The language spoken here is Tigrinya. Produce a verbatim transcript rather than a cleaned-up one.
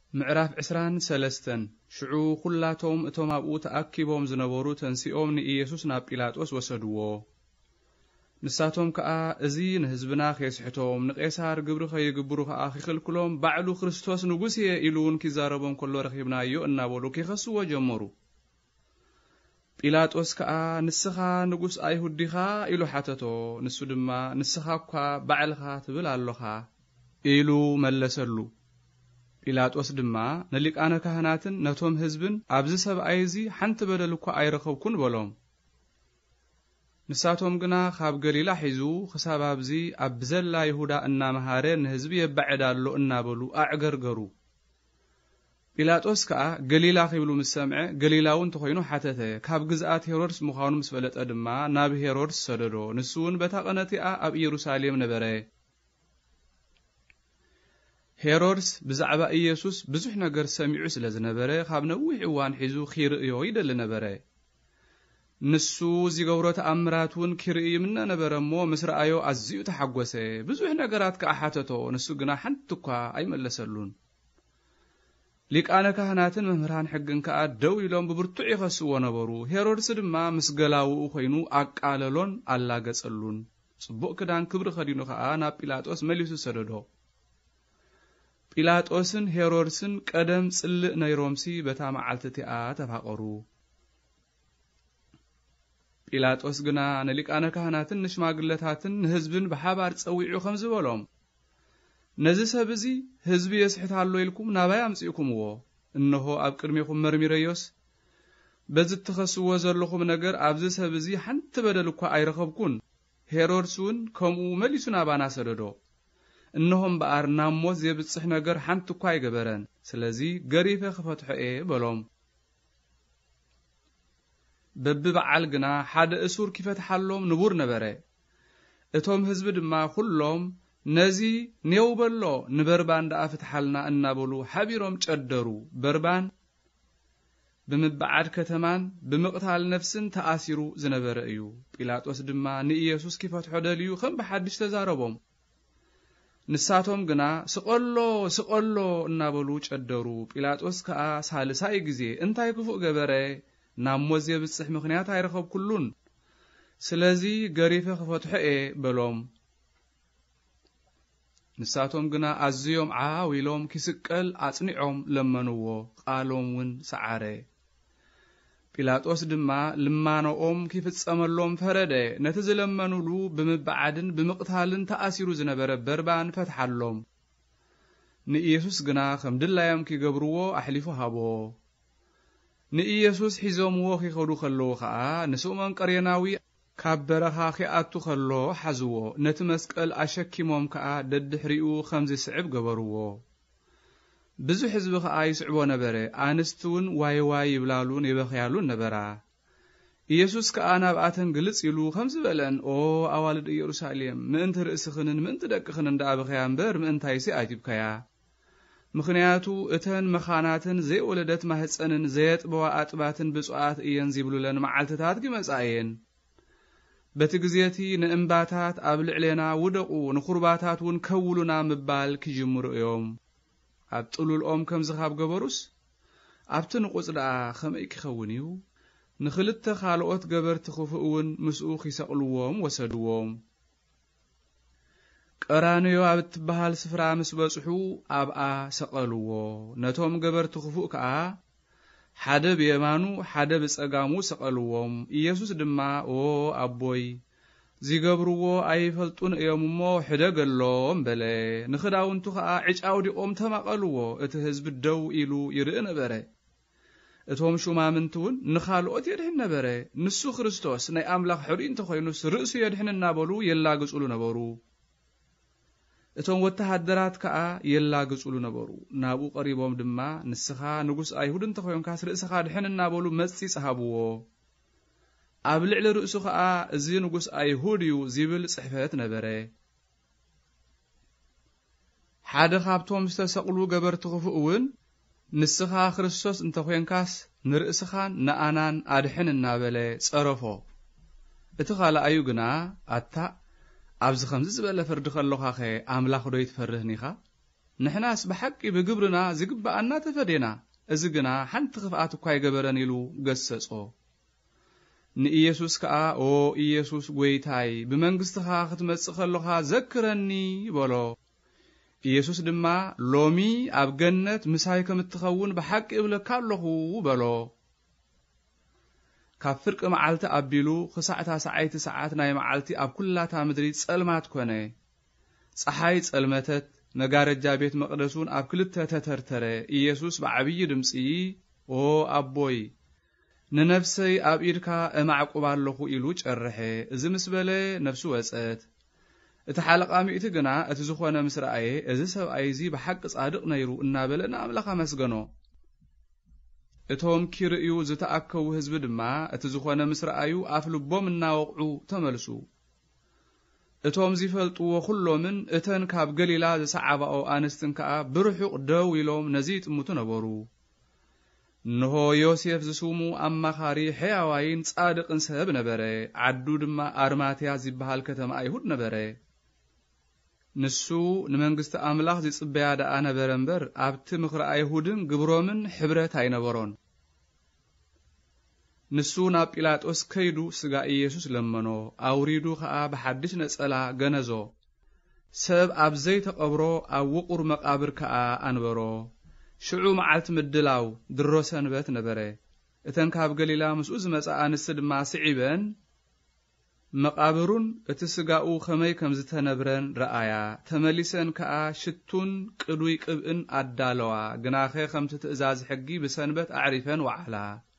معراف عسران سلستن شعو كلاتهم اتوم ابو تاكيبهم زنبورو تنسيهم نيسوس نا بيلاطوس وسدوو نساتهم كا ازين حزبنا خيسحتهم نقيسار غبر خيغبرو خا خلكلهم بعلو ክርስቶስ ንጉስ ይሉን ኪዛረቦም ኮሎ ረኺብናዮ እናቦሉ ኪኸስዎ ጀመሩ ጲላጦስ ከአ ንስኻ ንጉስ አይሁዲኻ ኢሉ ሓተቶ ንሱ ድማ ንስኻ እኳ ባዕልኻ ትብል አለኻ ኢሉ መለሰሉ ጲላጦስ ድማ ነሊቃነ ካህናትን ነቶም ህዝብን ኣብዚ ሰብኣይዚ ሓንቲ በደል እኳ አይረኸብኩን በሎም ንሳቶም ግና ካብ ገሊላ ሒዙ ክሳብ ኣብዚ ኣብ ዘላ ይሁዳ እና መሃረ ንህዝብ ይባዕዳሎ እናበሉ አዕገርገሩ ጲላጦስ ከአ ገሊላ ኺብሉ ምስሰምዐ ገሊላውን ተኾይኑ ሓተተ ካብ ግዝአት ሄሮድስ ምዃኑ ምስፈለጠ ድማ ናብ ሄሮድስ ሰደዶ ንሱውን በታቀነቲአ ኣብ ኢየሩሳሌም ነበረ ሄሮድስ ብዛዕባ ኢየሱስ ብዙሕ ነገር ሰሚዑ ስለ ዝነበረ ካብ ነዊሕ እዋን ሒዙ ኺርእዮ ይደል ነበረ ንሱ ዝገብሮ ተአምራቱን ኪርኢ ምነ ነበረሞ ምስራአዮ አዝዩ ተሐጎሰ ብዙሕ ነገራት ከአሓተቶ ንሱ ግና ሓንትኳ አይመለሰሉን ሊቃነ ካህናትን መምህራን ሕግን ከአ ደው ኢሎም ብብርቱዕ ይኸስዎ ነበሩ ሄሮድስ ድማ ምስገላው ኮይኑ አቃለሎን አላገጸሉን ጽቡቕ ክዳን ክብሪ ኸዲኑ ከአ ናብ ጲላጦስ መሊሱ ሰደዶ ጲላጦስን ሄሮድስን ቀደም ጽልእ ነይሮምሲ በታ መዓልትቲአ ተፋቀሩ ጲላጦስ ግና ነሊቃነ ካህናትን ንሽማግለታትን ህዝብን በሓባር ጸዊዑ ከም ዝበሎም ነዚ ሰብዚ ህዝብ የስሕታሎ ኢልኩም ናባይ አምጽኢኩምዎ እነሆ ኣብ ቅድሚኩም መርሚረዮስ በዚ ተኸስዎ ዘለኹም ነገር ኣብዚ ሰብዚ ሓንቲ በደል እኳ አይረኸብኩን ሄሮድስውን ከምኡ መሊሱ ናባና ሰደዶ እነሆም በአር ናሞት ዘብጽሕ ነገር ሓንቲ እኳ አይገበረን ስለዚ ገሪፈ ክፈትሖ በሎም በብበዓል ግና ሓደ እሱር ኪፈትሐሎም ንቡር ነበረ እቶም ህዝብ ድማ ሁሎም ነዚ ኔውበሎ ንበርባን ዳአፍትሐልና እናበሉ ሓቢሮም ጨደሩ በርባን ብምብዓድ ከተማን ብምቕታል ነፍስን ተኣሲሩ ዝነበረ እዩ ጲላጦስ ድማ ንኢየሱስ ኪፈትሖ ደልዩ ከም በሓድሽ ተዛረቦም ንሳቶም ግና ስቆሎ ስቆሎ እናበሉ ጨደሩ ጲላጦስ ከአ ሳልሳይ ጊዜ እንታይ ክፉእ ገበረ ናሞት ዘብጽሕ ምኽንያት አይረኸብ ኩሉን ስለዚ ገሪፈ ክፈትሖ በሎም ንሳቶም ግና አዝዮም ዓዊሎም ኪስቀል አጽኒዖም ለመንዎ ቃሎምን ሰዓረ ጲላጦስ ድማ ልማኖኦም ኪፍጸመሎም ፈረደ ነቲ ዝለመኑሉ ብምብዓድን ብምቕታልን ተኣሲሩ ዝነበረ በርባን ፈትሐሎም ንኢየሱስ ግና ከም ድላዮም ኪገብርዎ አሕሊፉ ሃቦ ንኢየሱስ ሒዞምዎ ኺኸዱ ኸለዉ ኸዓ ንስኡመን ቀርየናዊ ካብ በረኻ ኺኣቱ ኸሎ ሓዝዎ ነቲ መስቀል ኣሸኪሞም ከኣ ደድሕሪኡ ከምዚ ስዕብ ገበርዎ ብዙሕ ህዝቢ ከኣ ይስዕቦ ነበረ ኣንስትውን ዋይ ዋይ ይብላሉን ይበኽያሉን ነበራ ኢየሱስ ከኣ ናብኣተን ግልጽ ኢሉ ከምዚ በለን ኦ ኣዋልድ ኢየሩሳሌም ምእንቲ ርእስኽንን ምእንቲ ደቅኽን እንዳበኽያ እምበር ምእንታይሲ ኣይቲብከያ ምኽንያቱ እተን መኻናትን ዘይወለደት ማህፀንን ዘየጥበዋ ኣጥባትን ብፁዓት እየን ዝብሉለን መዓልትታት ግመጻየን በቲ ግዜቲ ንእምባታት ኣብ ልዕሌና ውደቁ ንኹርባታት ውን ከውሉና ምባል ክጅምሩ እዮም ኣብ ጥሉልኦም ከም ዝኻብ ገበሩስ ኣብቲ ንቁጽ ደኣ ኸመይ ክኸውን እዩ ንኽልተ ካልኦት ገበርቲ ክፉእ ውን ምስኡ ኺሰቕልዎም ወሰድዎም ቀራንዮ ኣብ እትበሃል ስፍራ ምስ በጽሑ ኣብኣ ሰቐልዎ ነቶም ገበርቲ ክፉእ ከኣ ሓደ ብየማኑ ሓደ ብጸጋሙ ሰቐልዎም ኢየሱስ ድማ ኦ ኣቦይ ዝገብርዎ ኣይፈልጡን እዮም እሞ ሕደገሎም በለ ንኽዳውንቱ ከኣ ዕጫው ዲቆም ተማቐልዎ እቲ ህዝቢ ደው ኢሉ ይርኢ ነበረ እቶም ሹማምንቲ ውን ንኻልኦት የድሕን ነበረ ንሱ ክርስቶስ ናይ ኣምላኽ ሕሩይ እንተኾይኑስ ርእሱ የድሕን እናበሉ የላግጹሉ ነበሩ እቶም ወተሃደራት ከኣ የላግጹሉ ነበሩ ናብኡ ቀሪቦም ድማ ንስኻ ንጉስ አይሁድ እንተኾይንካስ ርእስኻ ድሕን እናበሉ መጽi ጸሃብዎ ኣብ ልዕሊ ርእሱ ከኣ እዚ ንጉስ አይሁድ እዩ ዝብል ጽሕፈት ነበረ ሓደ ካብቶም ዝተሰቕሉ ገበርቲ ክፉእ ውን ንስኻ ክርስቶስ እንተኾይንካስ ንርእስኻን ንኣናን ኣድሕን እናበለ ጸረፎ እቲ ኻልኣዩ ግና ኣታ ኣብዚ ከምዚ ዝበለ ፍርዲ ከለኻኸ ኣምላኽ ዶ ይትፈርህኒኻ نحناس بحقي بقبرنا زقبأنا تفدينا ازقنا حنت خفقات كواي قبرن يلو قسسو نإيسوس كأ او إيسوس قويتاي بمنقستخا ختمتسخ اللوخا ذكرني بولو إيسوس دما لومي أب جنة مسايكم التخون بحق إبلا كاللوخو بولو كافرق معالت أبيلو خساعتا ساعيت ساعات ناي معالتي أب كلاتا مدريد سألمات كوني صحايت سألمتت نقارت جابيت مقدسون أب كلتا تترتري إيسوس بعبي دمسي او أبوي ننفسي أب إيركا معقوب اللوخو إلوش الرحي إذا مسبالي نفسو أسأت اتحالق آمي إتقنا اتزخوانا مسرعي إذا سو أيزي بحق صادق نيرو إنا بلنا أملقا مسقنو اتهم كيرئيو زتأكو هزب دما اتزخوانا مسرعيو أفلبو منا وقعو تملسو اتهم زيفلتو وخلو من اتن كاب قليلا زسعباو آنستن كاب برحق داويلوم نزيت متنبرو نهو يوسف زسومو أما خاري حيوين صادق انسهب نبري عدو دما أرماتيا زيبهال كتم أيهود نبري نسو نمنقست أملاخ زي صبيا دا أنا برنبر أبت مخر أيهودن قبرومن حبرت أينبرون نسو ناب إلاتوس كيدو سقا إيسوس لمنو أوريدو خا بحدش نسألا غنزو سب أبزي تقبرو أو وقر مقابر كا أنبرو شعو معالت مدلاو دروسان بات نبري اتن كاب قليلا مسؤوز مساء نسد ما سعيبن مقابرون اتسقاو خمي كمزتنبرن رأيا تمليسن كا شتون قدوي قبئن أدالوا قناخي خمت تأزاز حقي بسنبت أعرفن وعلا